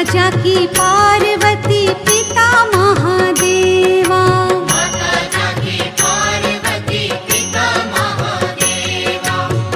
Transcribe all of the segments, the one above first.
जाकी पार्वती पिता महादेवा। माता जाकी पार्वती पिता महादेवा।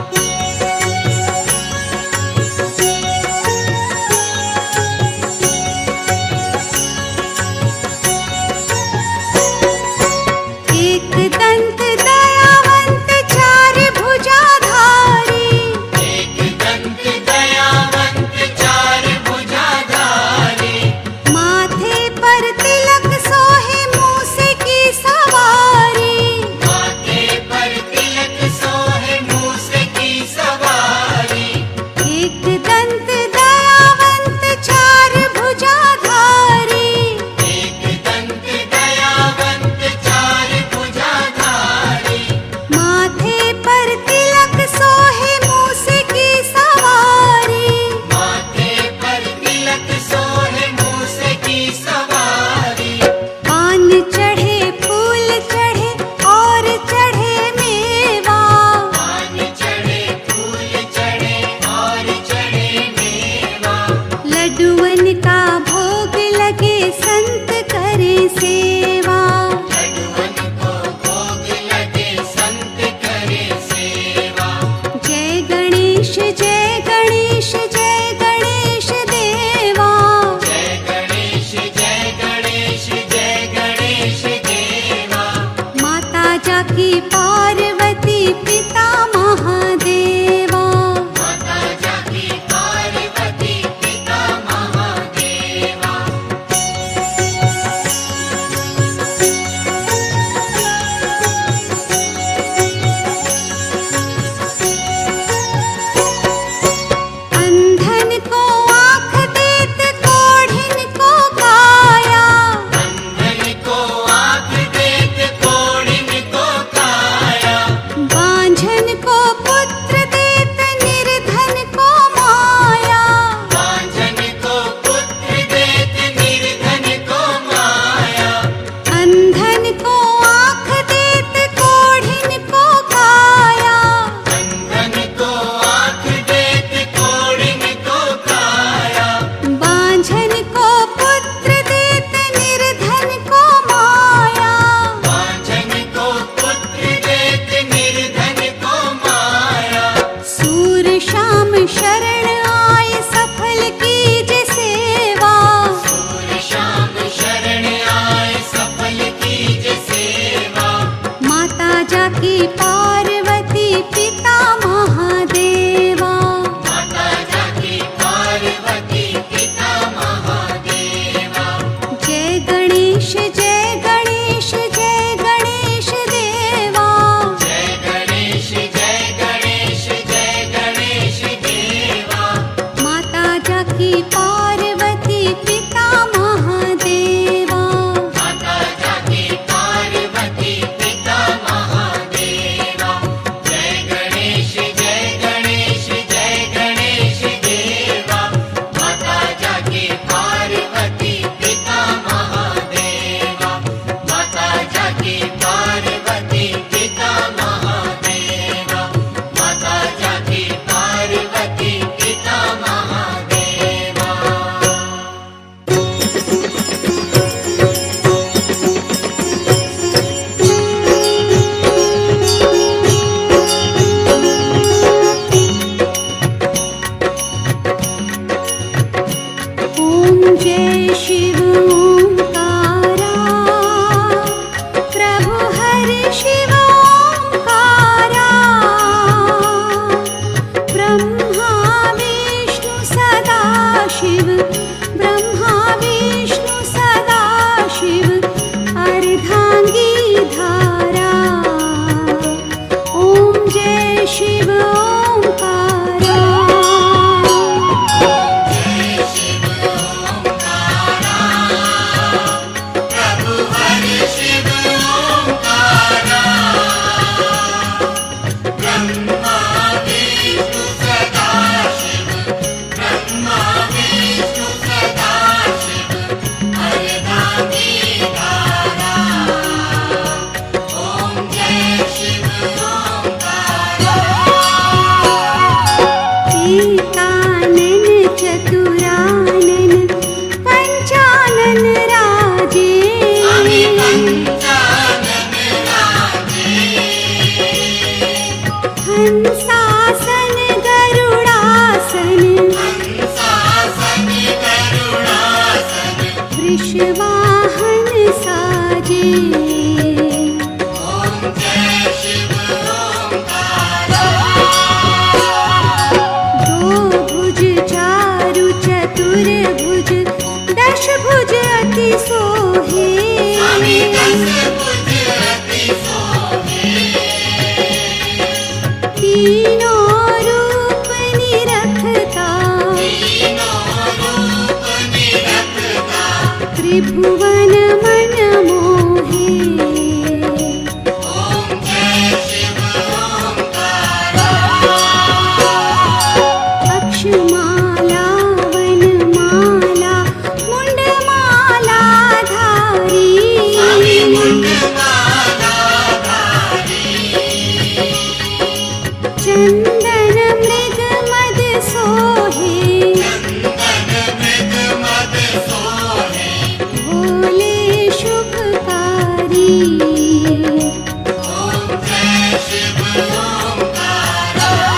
एक दंत दयावंत चार भुजाधारी। एक दंत दयावंत चार भुजाधारी। माथे पर तिलक सोहे मूस की सवारी। माथे पर तिलक सोहे मूस की सवारी। एक दंत दयावंत चार भुजाधारी। एक दंत दयावंत चार भुजाधारी। माथे पर तिलक सोहे मूस की सवारी। माथे पर तिलक सोहे मूस की सवारी। पान चढ़े फूल चढ़े और चढ़े मेवा। पान चढ़े फूल चढ़े और चढ़े मेवा। लड्डुअन का भोग लगे संत करे सेवा। लड्डुअन को भोग लगे संत करे सेवा। जय गणेश जय गणेश जय गणेश देवा। जय गणेश जय गणेश जय गणेश देवा। माता जाकी पार्वती पिता महादेवा। माता जाकी पार्वती पिता महादेवा। अंधन को आँख देत कोढ़िन को काया। अंधन को आँख देत कोढ़िन को काया। बांझन को पुत्र देत निर्धन को माया। बांझन को पुत्र देत निर्धन को माया। अंधन को आँख देत कोढ़िन को काया। अंधन को आँख देत कोढ़िन को काया। बांझन को पुत्र देत निर्धन को माया। बांझन को पुत्र देत निर्धन को माया। सूर शाम शरण आए सफल कीज सेवा। सूर शाम शरण आए सफल कीज सेवा। माता जाकी पार्वती पिता महादेवा। माता जाकी पार्वती पिता महादेवा। जय गणेश जय गणेश जय गणेश देवा। जय गणेश जय गणेश जय गणेश देवा। माता जाकी पार्वती पिता महादेवा। माता जाकी पार्वती पिता महादेवा। जय गणेश जय गणेश जय गणेश देवा। माता जाकी पार्वती पिता महादेवा। माता जाकी पार्वती पिता महादेवा। माता जाकी पार्वती पिता महादेवा। ओम जय शिव ओंकारा। प्रभु हरि शिव ओंकारा। ब्रह्मा विष्णु सदा शिव। ब्रह्मा विष्णु सदा शिव। अर्धांगी धारा। ओम जय शिव ओंकारा। जय शिव ओंकारा। वृषवाहन साजे। ओम जय शिव ओंकार। दो भुज चारु चतुर्भुज दश भुज अति सोहे। स्वामी दस भुज अति सोहे। तीनों रूप निरखता। तीनों रूप निरखता। त्रिभुवन मन मोहे। ओम जय शिव ओंकार। अक्षमाला वनमाला मुंडमाला धारी। स्वामी मुंडमाला धारी। चंदन मृग मद सोहे। चंदन मृग मद सोहे। भोले शुभकारी। ओम जय शिव ओंकार।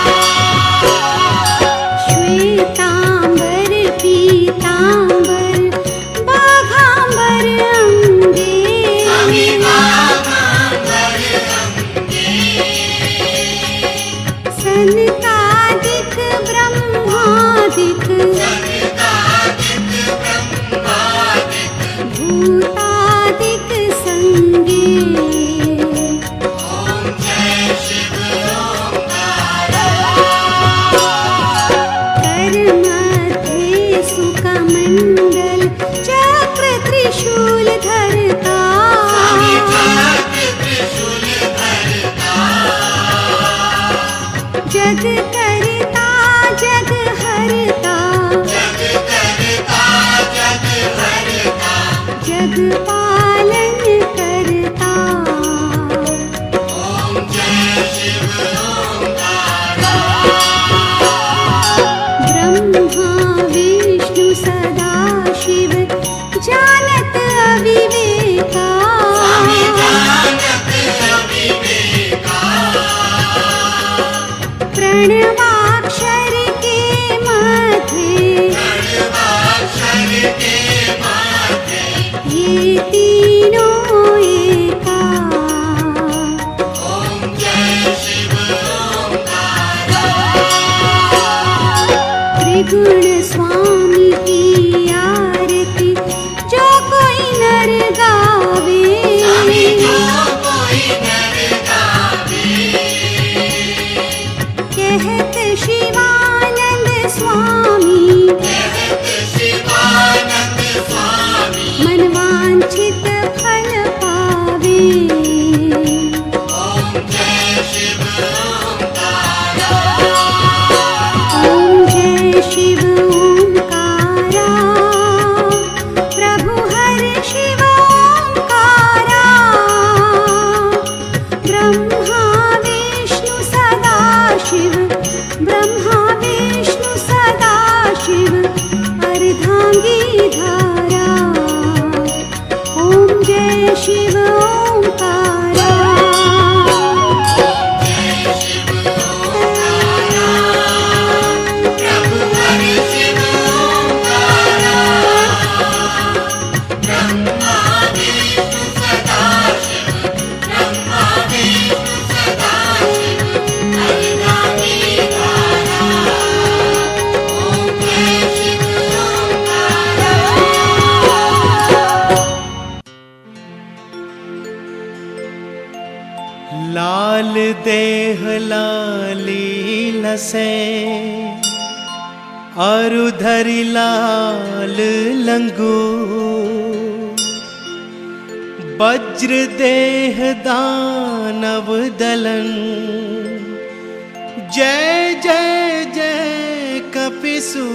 श्वेतांबर पीतांबर बाघांबर अंगे। स्वामी बाघांबर अंगे। सनकादिक ब्रह्मादिक सनकादिक ब्रह्मादिक। भूतादिक संगे। ओम जय शिव ओंकार। कर मध्ये सुकमंडल चक्र त्रिशूल धरता। स्वामी चक्र त्रिशूल धरता। जग करता जग हरता। जग करता जग हरता। जग पालन करता। ओम जय शिव ओंकार। ब्रह्मा विष्णु सदा शिव जानत अविवेका। स्वामी जानत अविवेका। प्रणवाक्षर के मध्य प्रणवाक्षर के माथे। ये तीनों एका। ओम जय शिव ओंकार। त्रिगुण स्वामी की आरती जो कोई नर गावे। स्वामी जो कोई नर गावे। कहत शिवानंद स्वामी कहत शिवानंद स्वामी। मनवांछित फल पावे। ओम जय शिव ओंकार। ओम जय शिव ओंकारा। प्रभु हर शिव ओंकारा। ब्रह्मा विष्णु सदा शिव। ब्रह्मा विष्णु सदा शिव अर्धांगी धारा। ओम जय शिव ओंकारा। जय शिव ओंकारा। प्रभु हरि शिव ओंकारा। ब्रह्मा विष्णु सदा शिव। ब्रह्मा विष्णु सदा शिव अर्धांगी धारा। ओम जय शिव ओंकारा। लाल देह लाली लसे अरु धरि लाल लंगू। वज्र देह दानव दलन जय जय जय कपिसु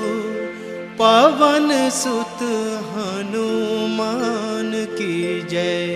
पवन सुत हनुमान की जय।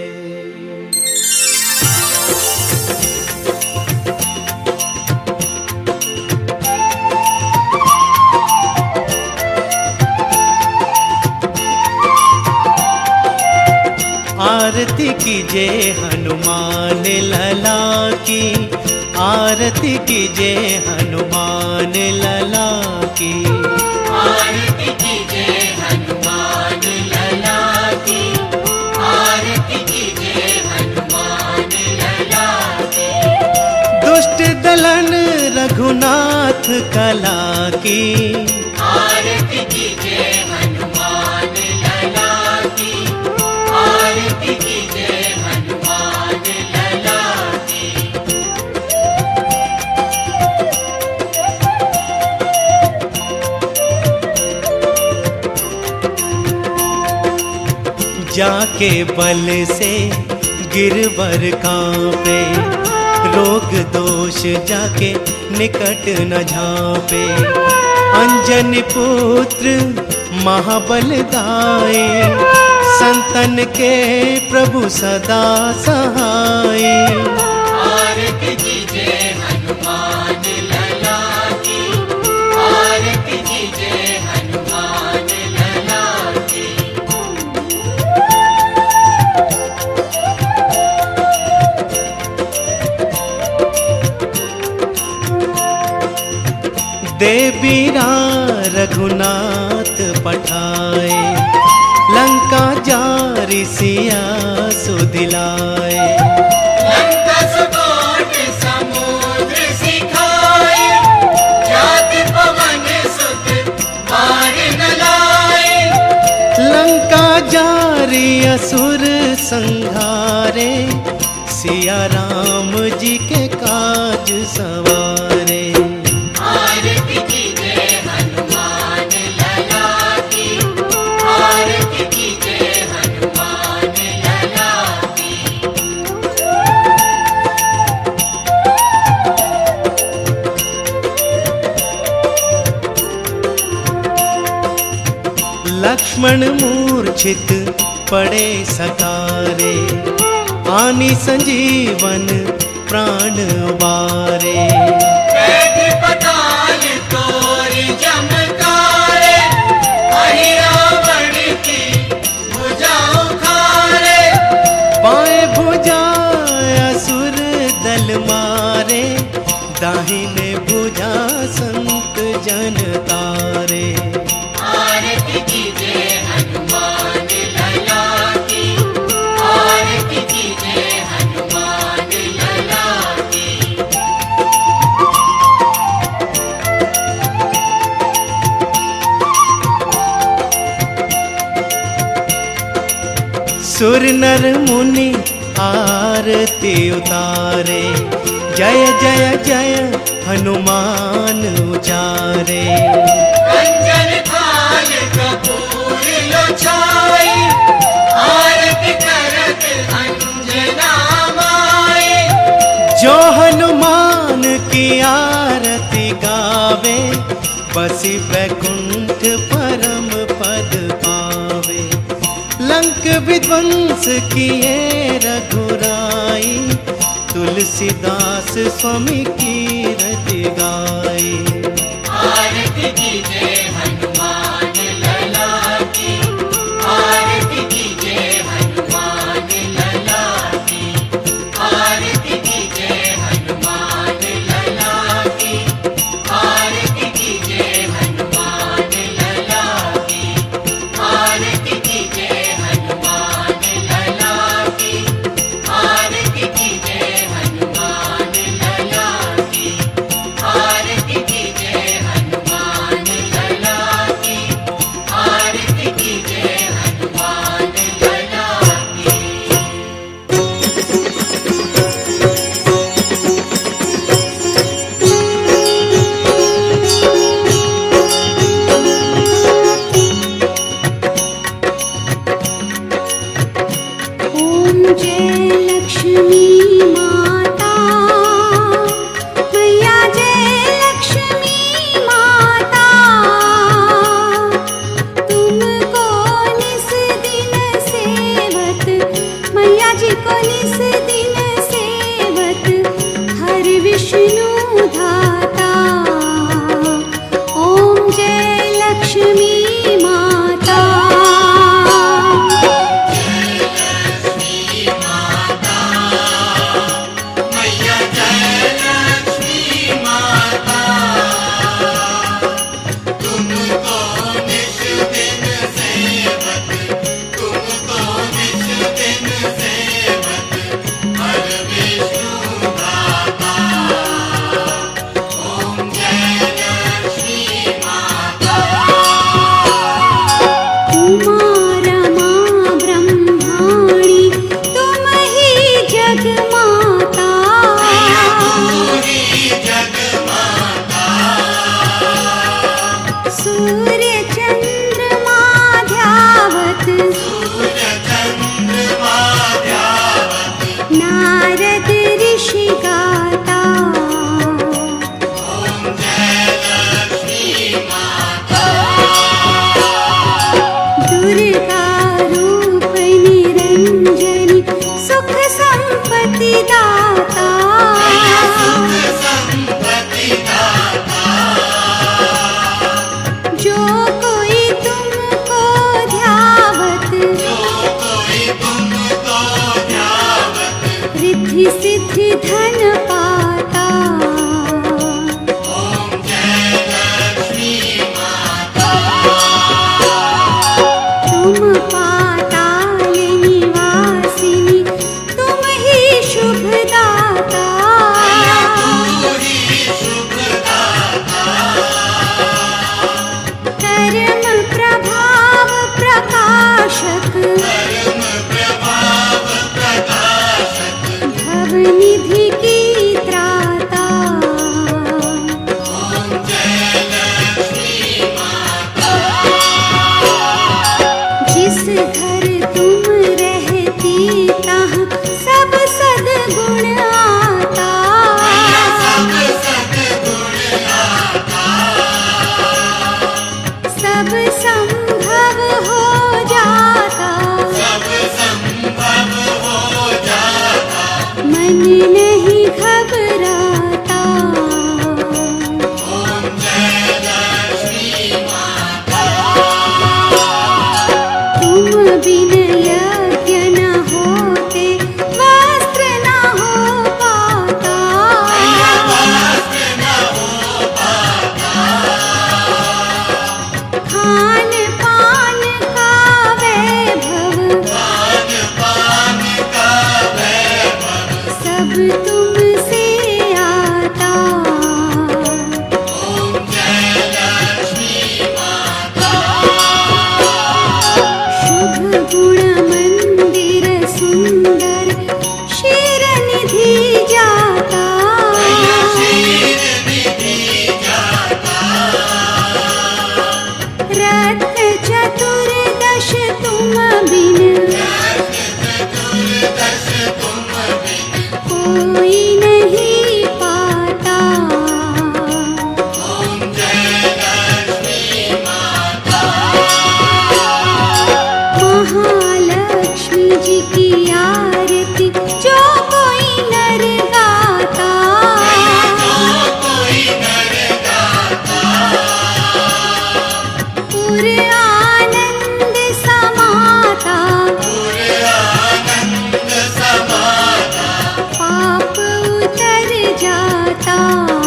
आरती कीजे हनुमान लला की। आरती कीजे हनुमान लला की। आरती कीजे हनुमान लला कला की। आरती कीजिए हनुमान लला की, आरती कीजिए हनुमान लला की। जाके बल से गिरवर कांपे, रोग दोष जाके निकट न झांपे। अंजनी पुत्र महाबल दाए, संतन के प्रभु सदा सहाय। आरती कीजिए हनुमान लला की, आरती कीजिए हनुमान लला की। देवीरा रघुनाथ पठाए, लंका जारी सिया सुदिलाए। लंका सुकोट समुद्र सिखाए, जाति पवन सुत मार न लाए। लंका जारी असुर संहारे, सिया राम जी के काज सवारे। आरती कीजिए हनुमान लला की, आरती कीजिए हनुमान लला की। लक्ष्मण मूर्छित पड़े सकारे, आनी संजीवन प्राण वारे। बैठ पताल तोरी जमकारे, हरि रावण की भुजा उखाड़े। बाएं भुजा असुर दल मारे, दाहिने भुजा संत जन तारे। आरती कीजिए हनुमान लला की, आरती कीजिए हनुमान लला की। सुर नर मुनि आरती उतारे, जय जय जय हनुमान उचारे। कंचन थाल कपूर लो छाई, आरती करत अंजना माई। जो हनुमान की आरती गावे, बसी वैकुंठ परम पद पावे। लंक विध्वंस किए रघुराई, तुलसीदास स्वामी कीरति गाई। आरती कीजिए हनुमान लला की, आरती कीजिए हनुमान लला की, आरती कीजिए हनुमान लला की, आरती कीजिए हनुमान लला की, आरती कीजिए हनुमान लला की, आरती कीजिए हनुमान लला की, आरती कीजिए हनुमान लला की, आरती कीजिए हनुमान लला की। ओम जय लक्ष्मी माता, मैया जय लक्ष्मी माता। तुमको निस रिद्धि सिद्धि धन पाता। ओम जय लक्ष्मी माता। तुम पाताल निवासिनी, तुम ही शुभदाता। तू ही शुभदाता। कर्म प्रभाव प्रकाशक, कर्म प्रभाव प्रकाशक। भवनिधि की त्राता। ओम जय लक्ष्मी माता। जिस घर तुम रहती तहाँ सब सद्गुण आता। सब सद्गुण आता। सब संभव हो जाता। सब संभव हो जाता। मन नहीं घबराता। ओम जय लक्ष्मी माता। तुम बिन यज्ञ न होते, वस्त्र न हो पाता। वस्त्र न हो पाता। खान पान का वैभव, खान पान का वैभव। सब तुमसे आता। ओम जय लक्ष्मी माता। शुभ गुण मंदिर सुंदर, क्षीर निधि जाता। क्षीर निधि जाता। रत्न चतुर्दश तुम बिन, चतुर्दश तुम बिन। कोई नहीं पाता। ओम जय लक्ष्मी माता। महालक्ष्मी जी की आरती जो कोई नर गाता। जो कोई नर गाता। पुर आनंद समाता। पूरे आनंद समाता। पाप उतर जाता।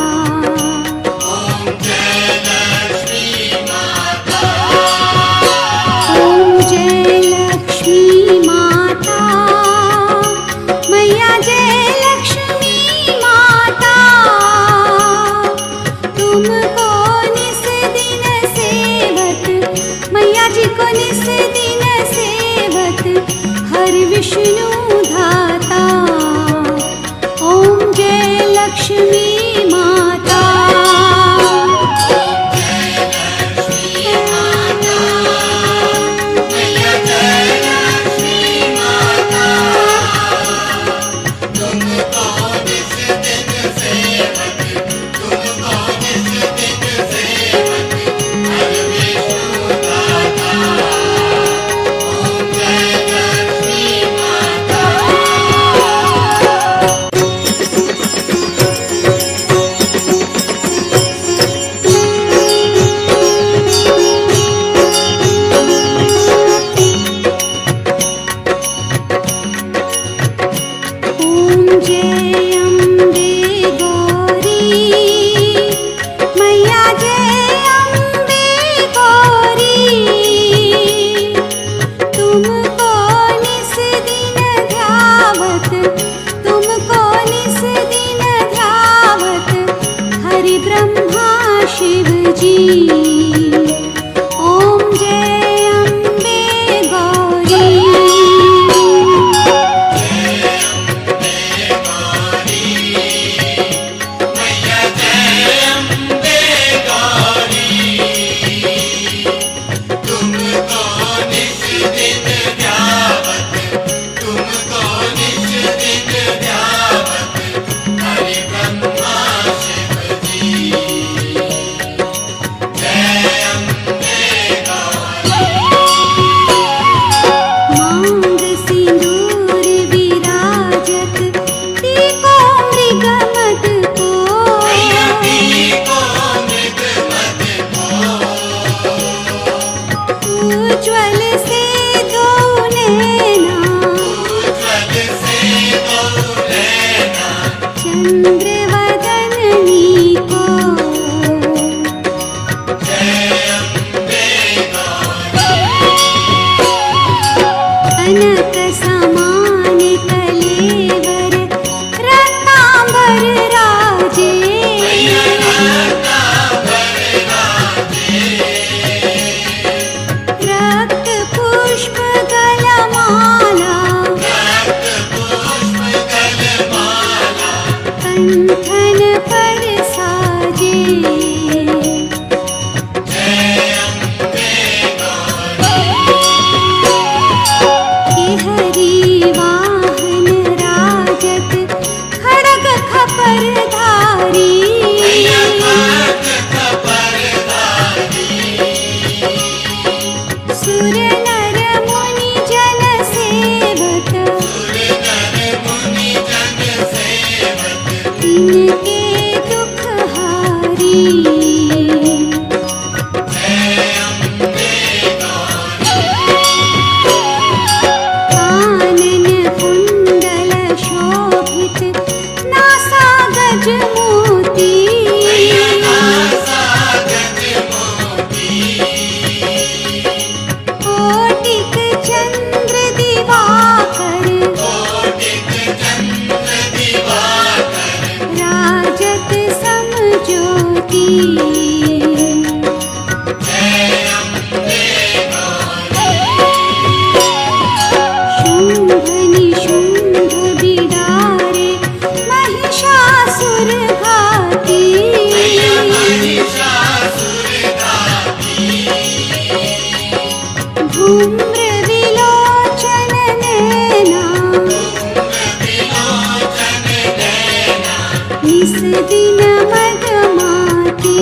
ओम जय लक्ष्मी माता। ओम जय लक्ष्मी माता। मैया जय लक्ष्मी माता। तुमको निस दिन सेवत, मैया जी को निस दिन सेवत, हर विष्णु धाता। ओम जय लक्ष्मी माता। मैया जय लक्ष्मी माता। तुमको निस दिन सेवक, तुमको निस दिन सेवक, हर विष्णु दाता। ओम जय लक्ष्मी माता। ओम जय अम्बे गौरी, मैया जय अम्बे गौरी। तुमको निस दिन ध्यावत, तुमको निस दिन ध्यावत, हरि ब्रह्मा शिव जी। ओम जय अम्बे गौरी। मैया जय अम्बे गौरी। तुमको निस दिन ध्यावत, तुमको निस दिन ध्यावत, हरि ब्रह्मा शिव जी। जय अम्बे गौरी। मांग सिंदूर विराजत, टीको मृगमद को। मैया को मृग मत को। उज्ज्वल से दो जिनके दुख हारी। कानन कुंडल शोभित नासा गज मोती। कोटिक चंद्र दिवाकर राजत सम ज्योति। शुंभ निशुंभ बिडारे महिषासुर घाती। धूम्र विलोचन नैना निस दिन मदमाती।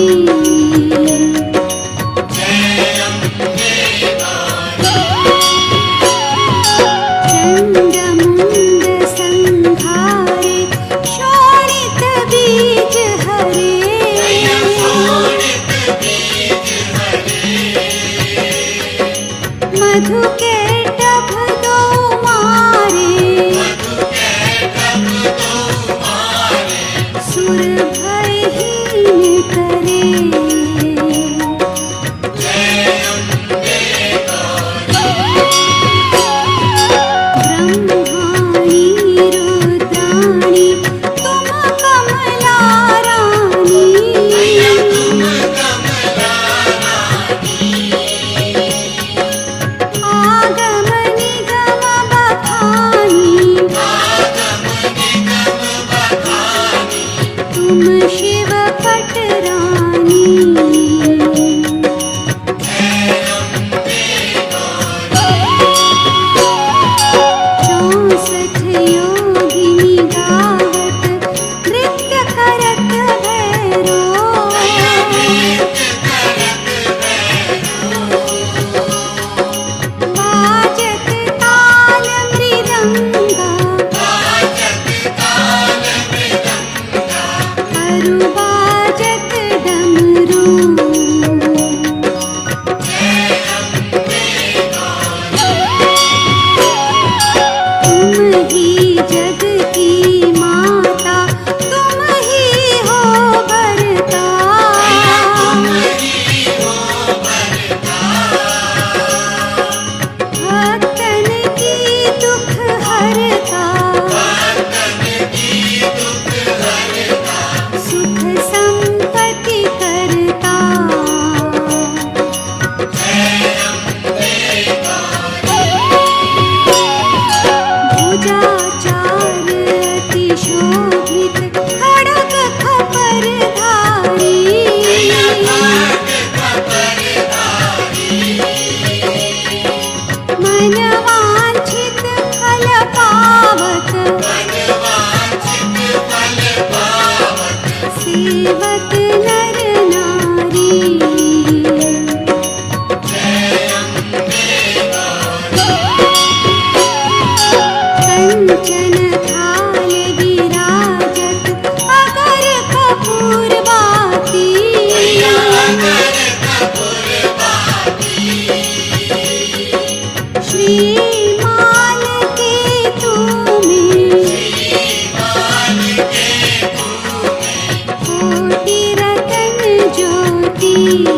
चंडमुंड संघारे शोणित बीज हरे। मधु के टभ दो मारे सुर भयहीन करे। ब्रह्माणी रुद्राणी तुम कमला रानी। आगम निगम बखानी तुम शिव पटरानी। चौसठ योगिनी गावत नृत्य करत भैरो। बाजत ताल मृदंगा अरु बाजत डमरू। तुम ही जग की माता तुम ही हो भरता। भक्तन की दुख हरता सुख संपत्ति करता। भुजाचार अति शोभित खड़ग खपर धारी। मन वांछित फल पावत सेवक नर नारी। कंचन थाल विराजत अगर कपूर बाती। श्रीमान के तुम्हें कोटि रतन ज्योति।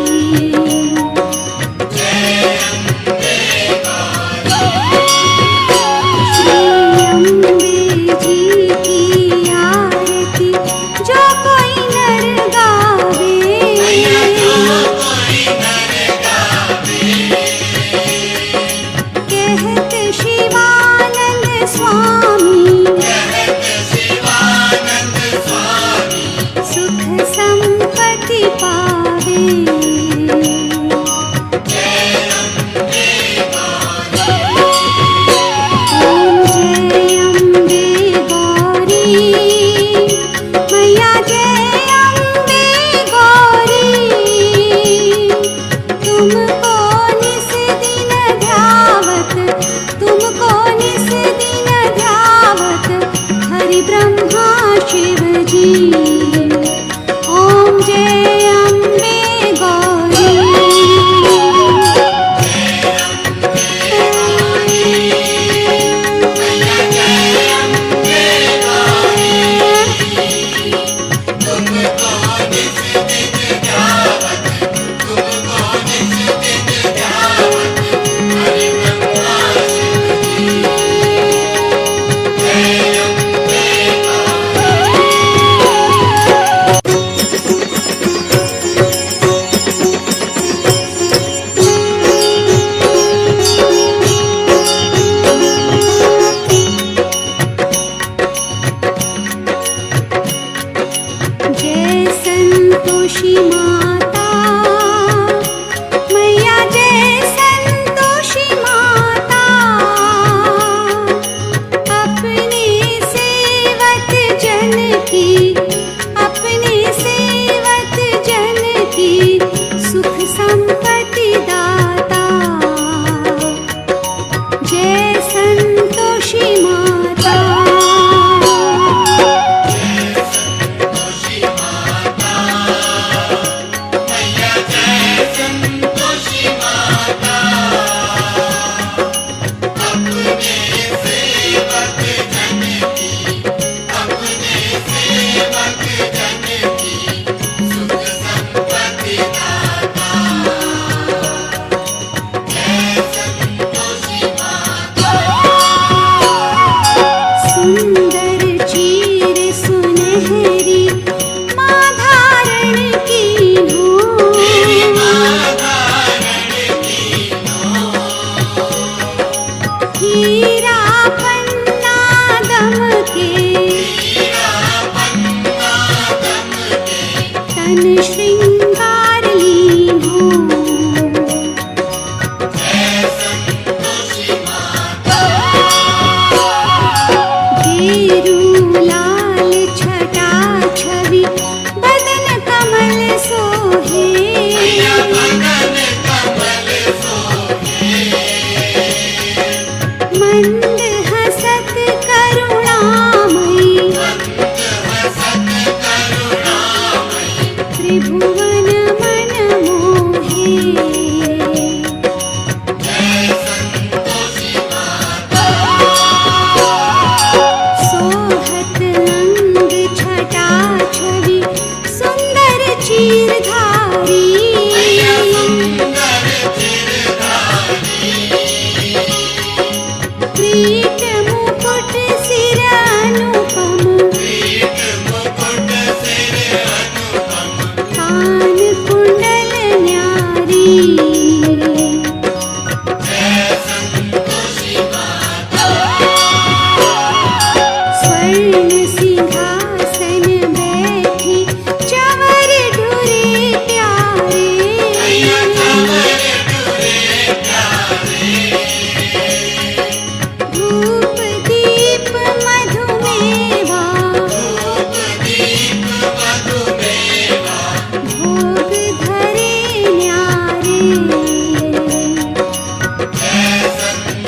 श्री अम्बे जी की आरती जो कोई नर गावे। कहते संतोषी माता। स्वर्ण सिंहासन बैठी चंवर ढुरे प्यारे, मैया चंवर ढुरे प्यारे। धूप दीप मधुमेवा, धूप दीप मधुमेवा। भोग धरे न्यारे। जय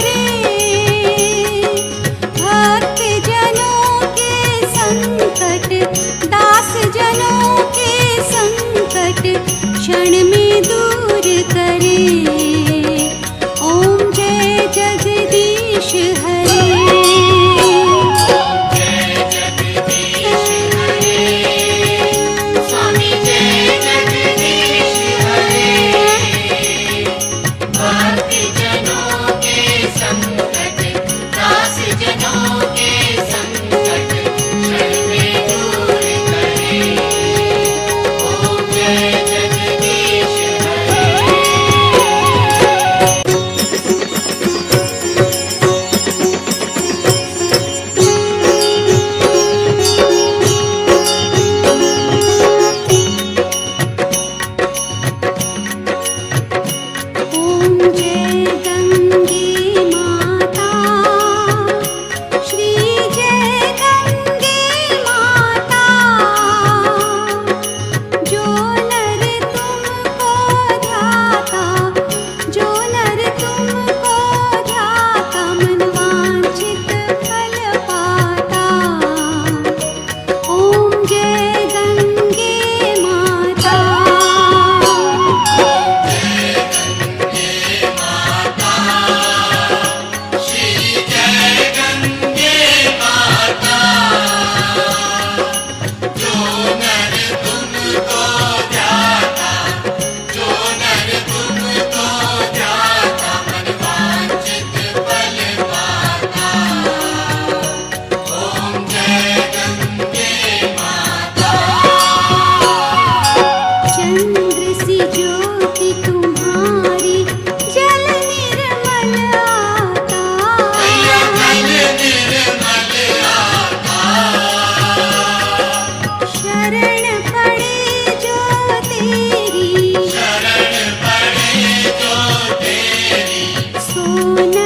सोना